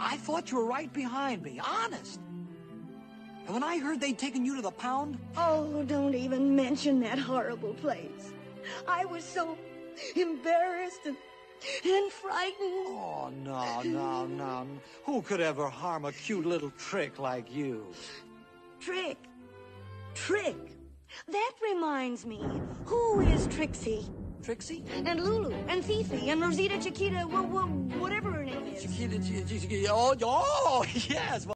I thought you were right behind me, honest. And when I heard they'd taken you to the pound... Oh, don't even mention that horrible place. I was so embarrassed and frightened. Oh, no. Who could ever harm a cute little trick like you? Trick. That reminds me. Who is Trixie? Trixie? And Lulu, and Fifi, and Rosita Chiquita, whatever her name is. Chiquita, oh, yes.